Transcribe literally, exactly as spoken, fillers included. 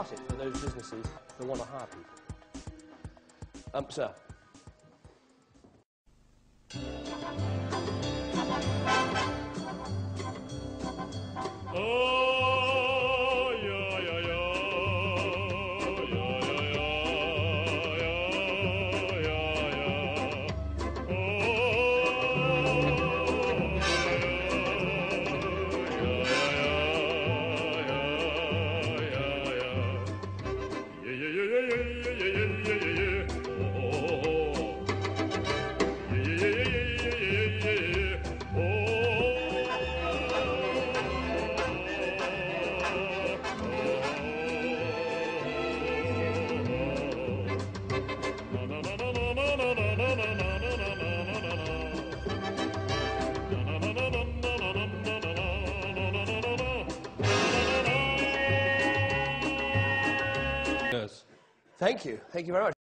cut it for those businesses that want to hire people. Um, sir. Thank you. Thank you very much.